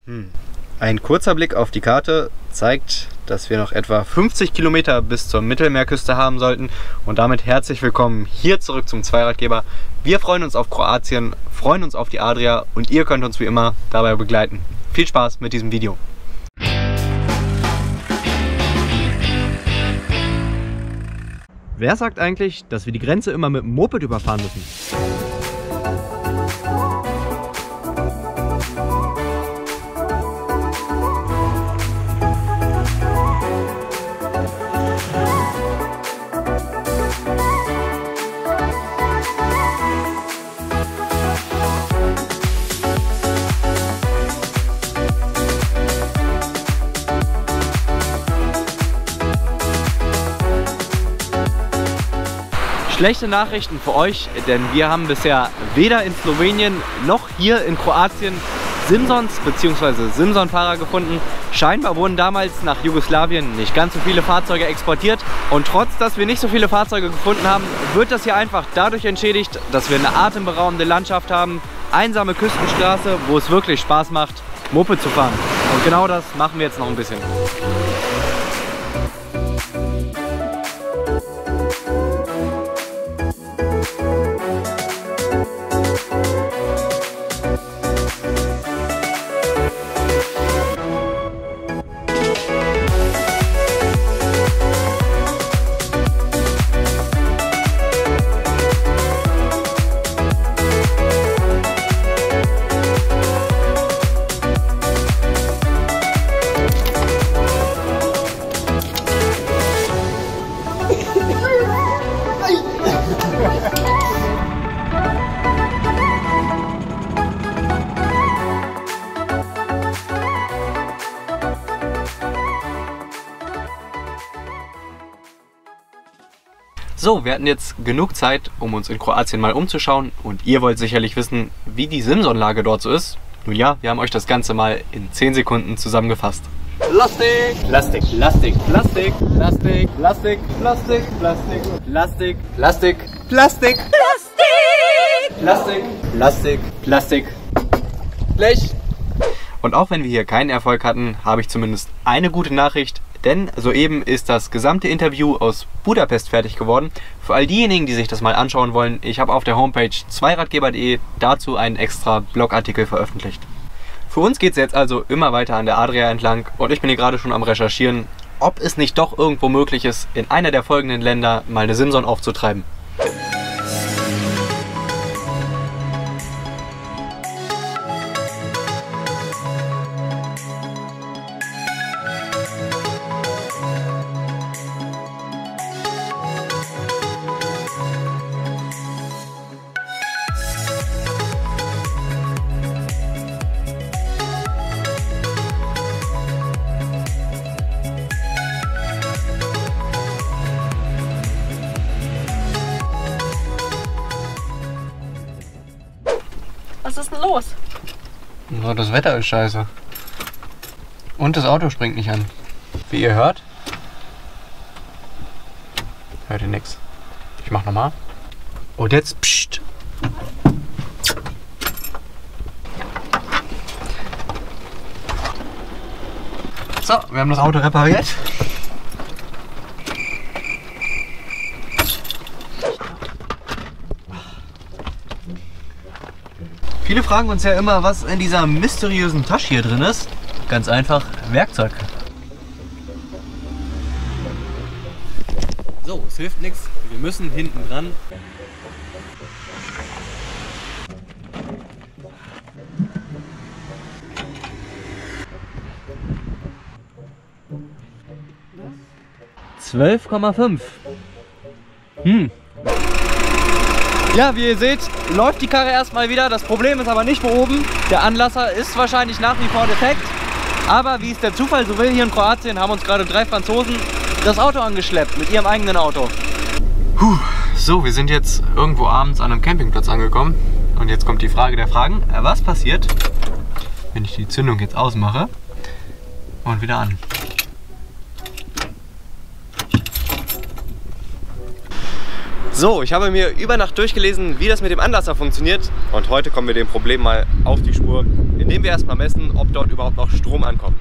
Ein kurzer Blick auf die Karte zeigt, dass wir noch etwa 50 Kilometer bis zur Mittelmeerküste haben sollten. Und damit herzlich willkommen hier zurück zum Zweiradgeber. Wir freuen uns auf Kroatien, freuen uns auf die Adria und ihr könnt uns wie immer dabei begleiten. Viel Spaß mit diesem Video. Wer sagt eigentlich, dass wir die Grenze immer mit dem Moped überfahren müssen? Schlechte Nachrichten für euch, denn wir haben bisher weder in Slowenien noch hier in Kroatien Simsons bzw. Simson-Fahrer gefunden. Scheinbar wurden damals nach Jugoslawien nicht ganz so viele Fahrzeuge exportiert und trotz, dass wir nicht so viele Fahrzeuge gefunden haben, wird das hier einfach dadurch entschädigt, dass wir eine atemberaubende Landschaft haben, einsame Küstenstraße, wo es wirklich Spaß macht, Moped zu fahren. Und genau das machen wir jetzt noch ein bisschen. So, wir hatten jetzt genug Zeit, um uns in Kroatien mal umzuschauen und ihr wollt sicherlich wissen, wie die Simson-Lage dort so ist. Nun ja, wir haben euch das Ganze mal in 10 Sekunden zusammengefasst. Plastik, Plastik, Plastik, Plastik, Plastik, Plastik, Plastik, Plastik, Plastik, Plastik, Plastik, Plastik, Plastik, Plastik, Blech. Und auch wenn wir hier keinen Erfolg hatten, habe ich zumindest eine gute Nachricht. Denn soeben ist das gesamte Interview aus Budapest fertig geworden. Für all diejenigen, die sich das mal anschauen wollen, ich habe auf der Homepage zweiradgeber.de dazu einen extra Blogartikel veröffentlicht. Für uns geht es jetzt also immer weiter an der Adria entlang und ich bin hier gerade schon am Recherchieren, ob es nicht doch irgendwo möglich ist, in einer der folgenden Länder mal eine Simson aufzutreiben. Was ist denn los? So, das Wetter ist scheiße. Und das Auto springt nicht an. Wie ihr hört, hört ihr nix. Ich mach nochmal. Und jetzt pssst. So, wir haben das Auto repariert. Viele fragen uns ja immer, was in dieser mysteriösen Tasche hier drin ist. Ganz einfach, Werkzeug. So, es hilft nichts. Wir müssen hinten dran. $12,5. Ja, wie ihr seht, läuft die Karre erstmal wieder. Das Problem ist aber nicht behoben. Der Anlasser ist wahrscheinlich nach wie vor defekt. Aber wie es der Zufall so will, hier in Kroatien haben uns gerade 3 Franzosen das Auto angeschleppt mit ihrem eigenen Auto. So, wir sind jetzt irgendwo abends an einem Campingplatz angekommen. Und jetzt kommt die Frage der Fragen. Was passiert, wenn ich die Zündung jetzt ausmache und wieder an? So, ich habe mir über Nacht durchgelesen, wie das mit dem Anlasser funktioniert. Und heute kommen wir dem Problem mal auf die Spur. indem wir erstmal messen, ob dort überhaupt noch Strom ankommt.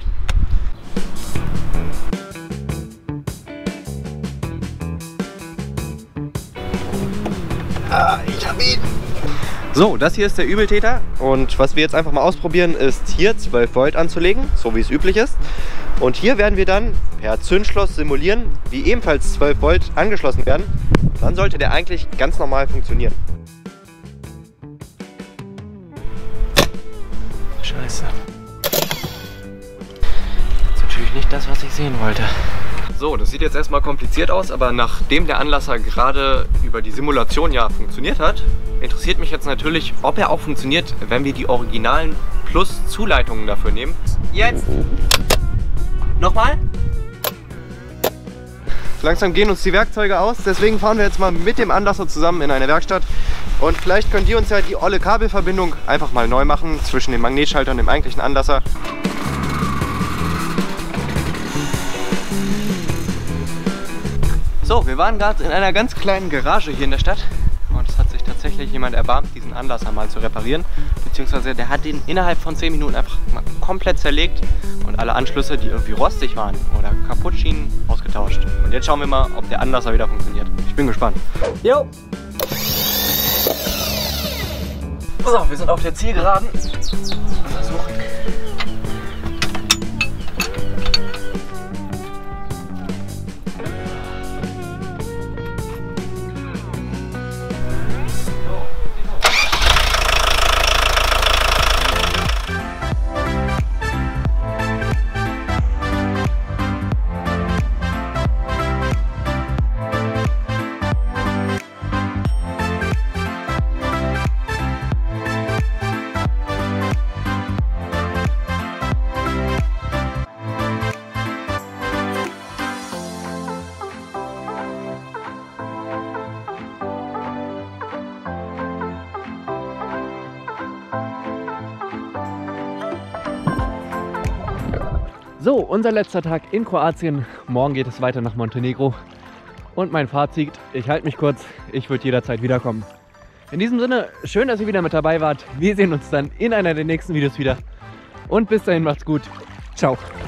Ich hab ihn! So, das hier ist der Übeltäter und was wir jetzt einfach mal ausprobieren ist hier 12 Volt anzulegen, so wie es üblich ist. Und hier werden wir dann per Zündschloss simulieren, wie ebenfalls 12 Volt angeschlossen werden. Dann sollte der eigentlich ganz normal funktionieren. Scheiße. Das ist natürlich nicht das, was ich sehen wollte. So, das sieht jetzt erstmal kompliziert aus, aber nachdem der Anlasser gerade über die Simulation ja funktioniert hat, interessiert mich jetzt natürlich, ob er auch funktioniert, wenn wir die originalen Plus-Zuleitungen dafür nehmen. Jetzt! Nochmal! Langsam gehen uns die Werkzeuge aus, deswegen fahren wir jetzt mal mit dem Anlasser zusammen in eine Werkstatt. Und vielleicht könnt ihr uns ja die olle Kabelverbindung einfach mal neu machen zwischen dem Magnetschalter und dem eigentlichen Anlasser. So, wir waren gerade in einer ganz kleinen Garage hier in der Stadt und es hat sich tatsächlich jemand erbarmt, diesen Anlasser mal zu reparieren. Beziehungsweise der hat den innerhalb von 10 Minuten einfach mal komplett zerlegt und alle Anschlüsse, die irgendwie rostig waren oder kaputt schienen, ausgetauscht. Und jetzt schauen wir mal, ob der Anlasser wieder funktioniert. Ich bin gespannt. Jo! So, wir sind auf der Zielgeraden. Versuchen. So, unser letzter Tag in Kroatien. Morgen geht es weiter nach Montenegro. Und mein Fazit, ich halte mich kurz, ich würde jederzeit wiederkommen. In diesem Sinne, schön, dass ihr wieder mit dabei wart. Wir sehen uns dann in einer der nächsten Videos wieder. Und bis dahin macht's gut. Ciao.